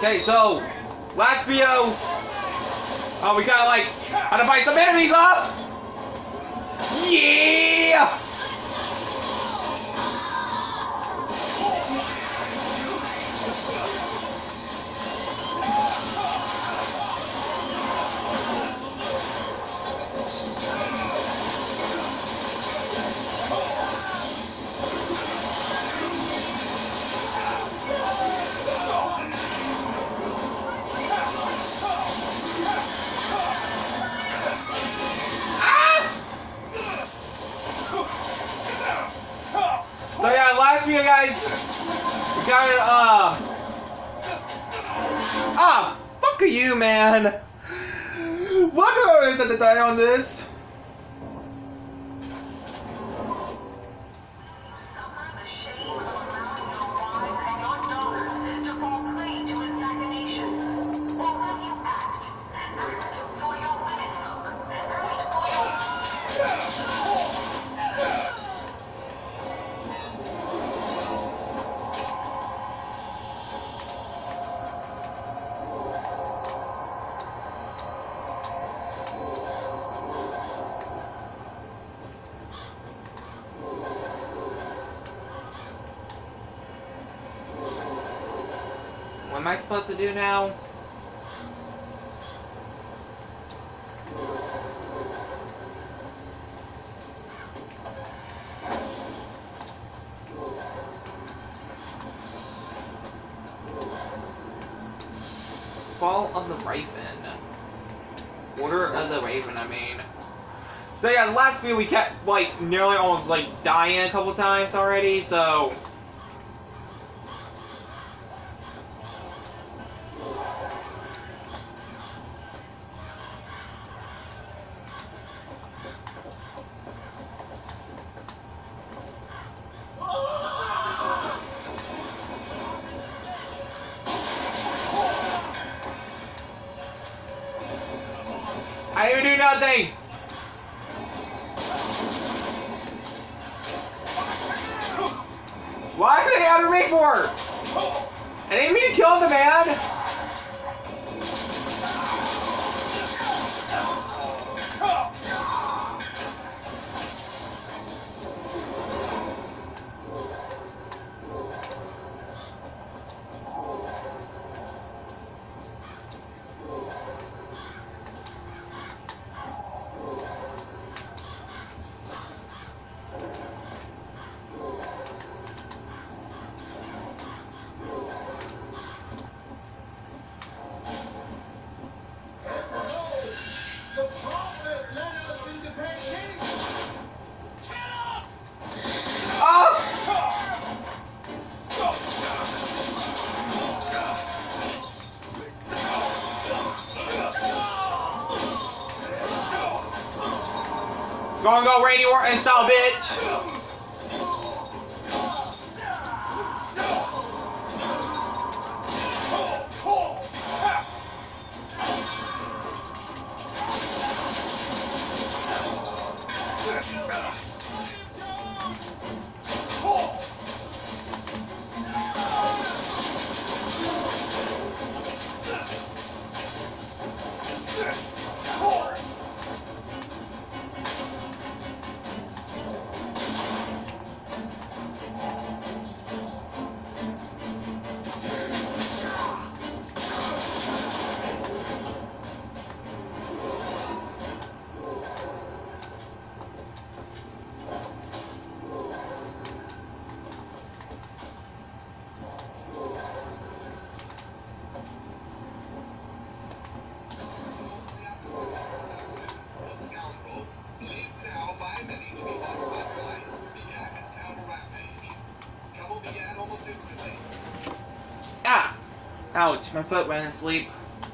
Okay, so last video, we kind of like had to fight some enemies up. Yeah. So yeah, last video, guys, we got fuck you, man. What is it to die on this? What am I supposed to do now? Fall of the Raven. Order of the Raven, I mean. So yeah, the last video we kept, like, nearly almost, like, dying a couple times already, so... I didn't even do nothing! Why are they after me for? I didn't mean to kill the man! Gonna go Randy Orton style, bitch! Ah! Ouch, my foot went to sleep.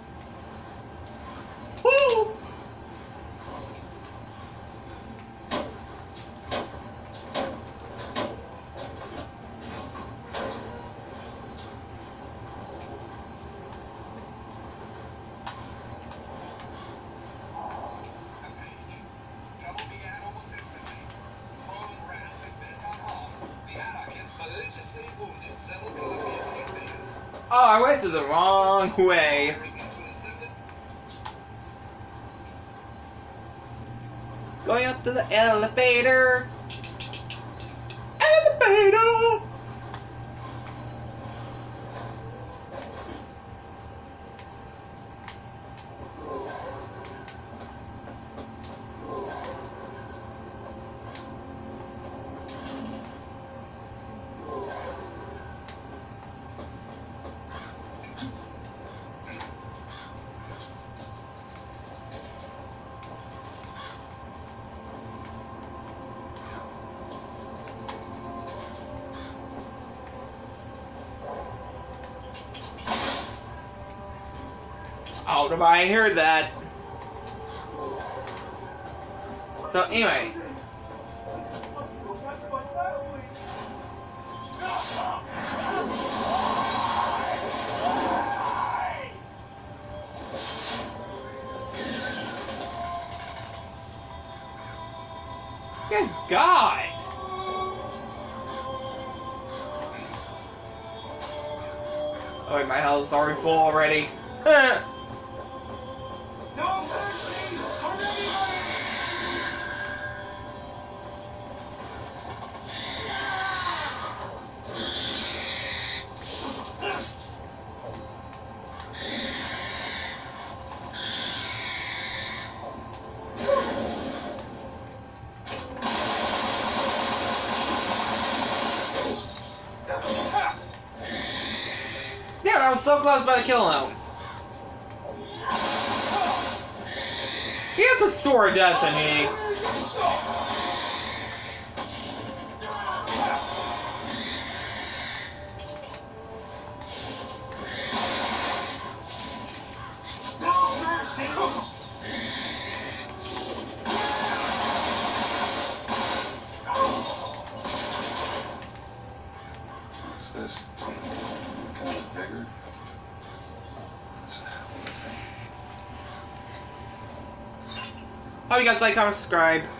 Woo! Oh, I went to the wrong way. Going up to the elevator. Elevator. Oh, I heard that. So anyway. Good God. Oh wait, my health's already full already. No mercy for anybody! Damn, I was so close by the killing him. He has a sword, doesn't he? What's this? Kind of bigger? That's a hell of a thing. Hope you guys like, comment, subscribe.